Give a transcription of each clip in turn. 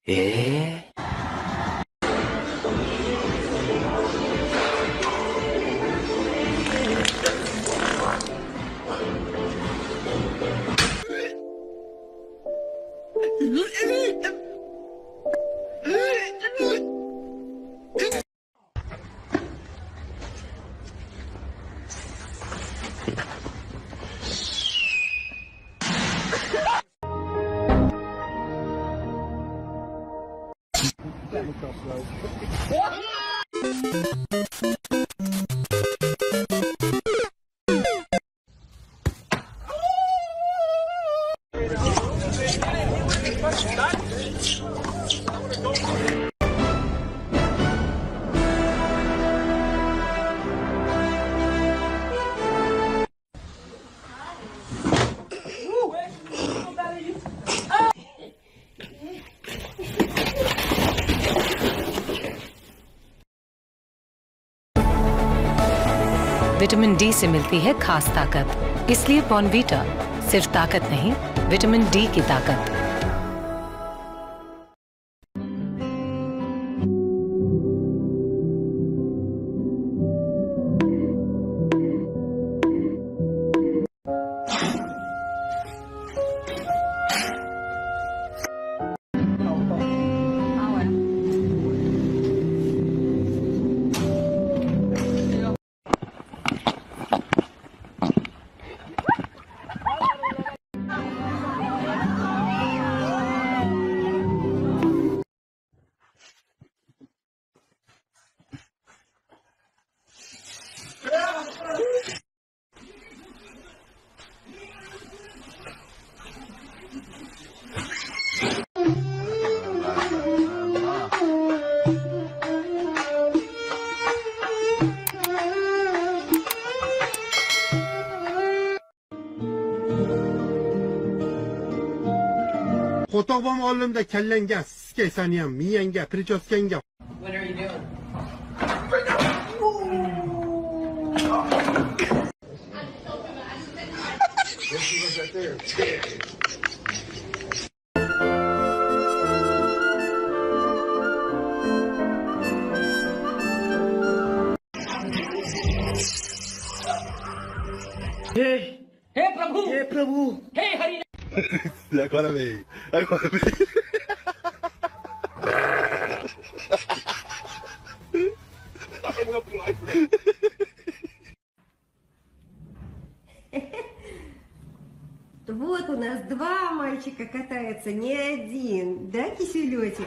Vitamin D से मिलती है खास ताकत, इसलिए बॉर्नवीटा सिर्फ ताकत नहीं, विटामिन डी की ताकत। Fotoğrafım oğlumda kellenge, siske saniyem, miyenge, priçoskenge. What are you doing? Hey Prabhu, hey Prabhu, hey Hari. Agora veio, agora veio. Вот у нас два мальчика катаются, не один, да, киселетик?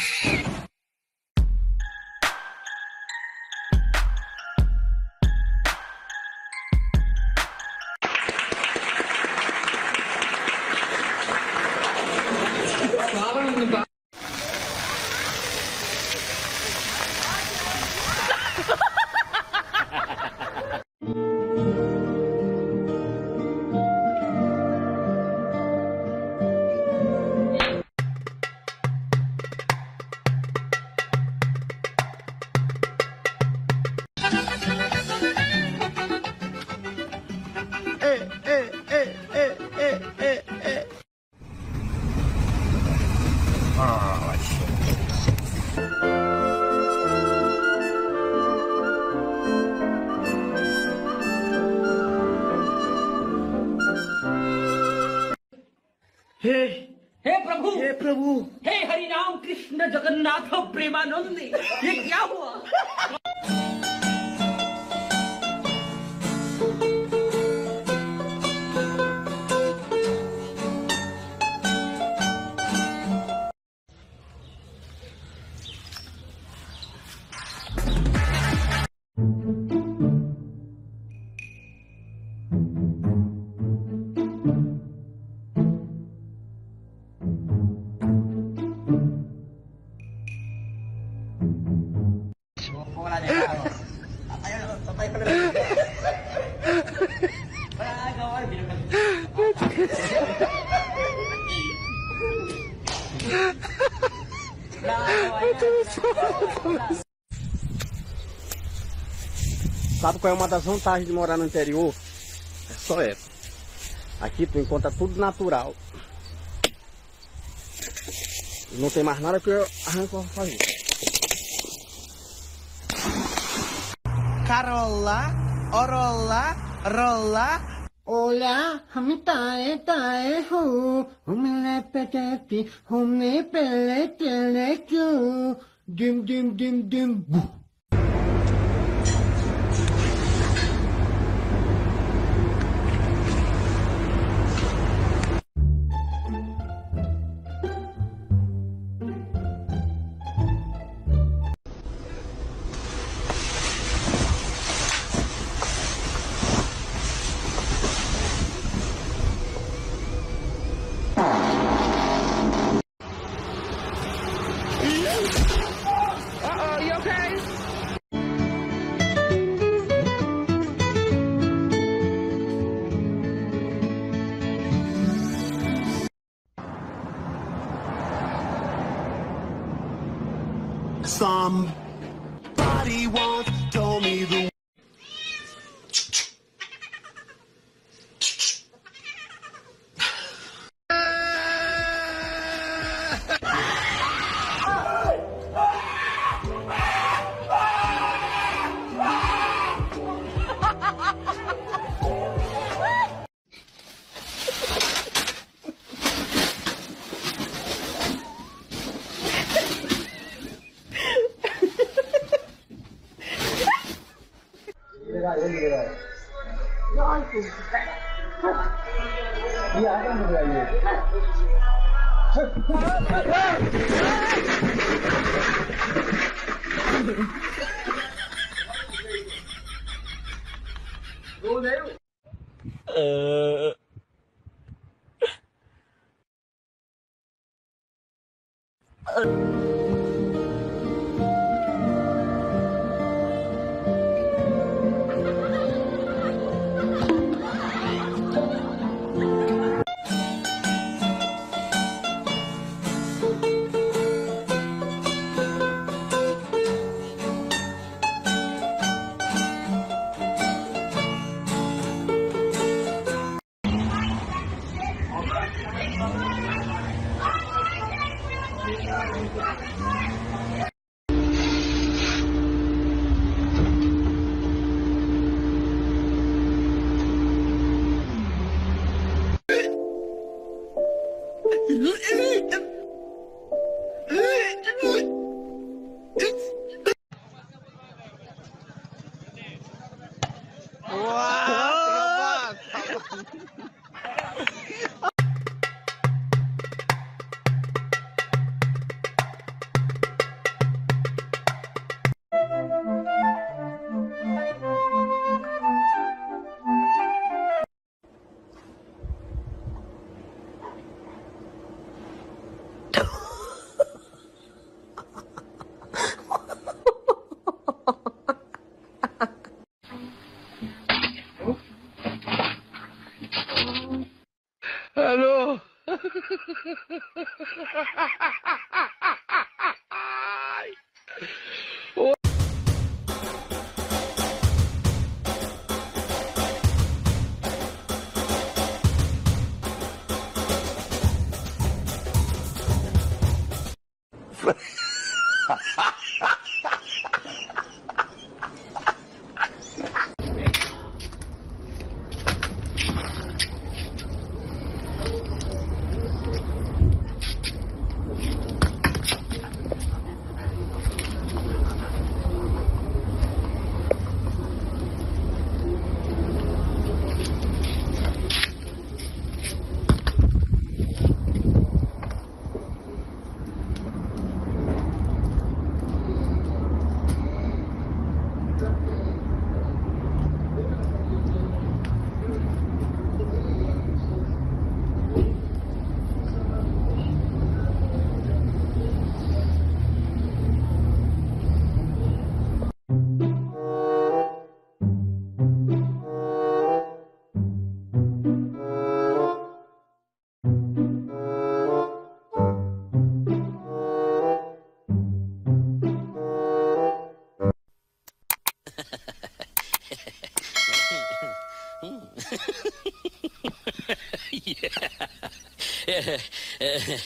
हे प्रभु, हे प्रभु, हे हरि राम कृष्ण जगन्नाथ प्रेमानंदी, ये क्या हुआ? Sabe qual é uma das vantagens de morar no interior? É só essa. Aqui tu encontra tudo natural. Não tem mais nada que eu arranco pra fazer. Carola, orola, rola. Hola, hami tae tae hu, humle peteti, humne pele tele kyu, dim dim dim dim bu. Somebody once told me the